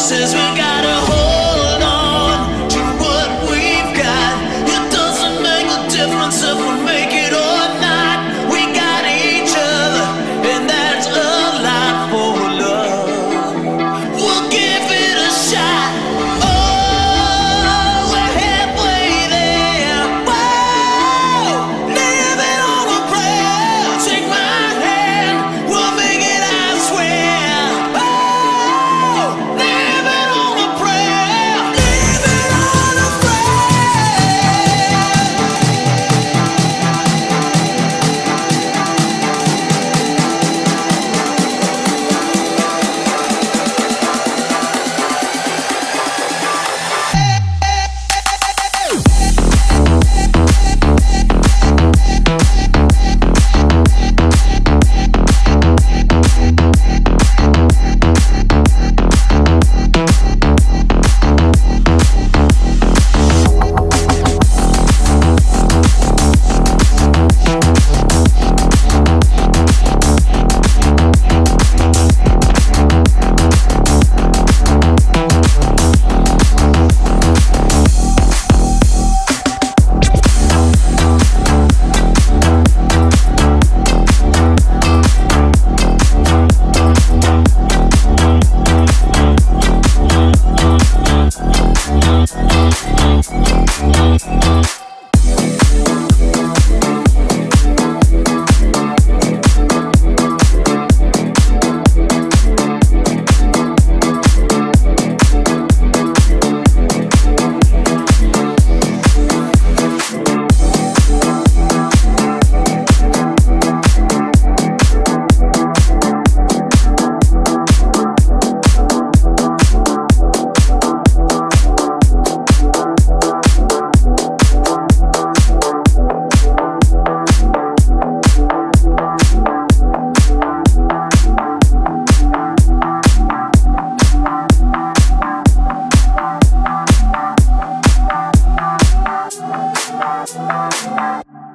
says we gotta hold on to what we've got. It doesn't make a difference if we make it or not. We got each other, and that's a lot for love. We'll give it a shot. Oh, we're halfway there. Whoa, living on a prayer. Take my hand, we'll make it, I swear. Oh, living on a prayer. Living on a Bye.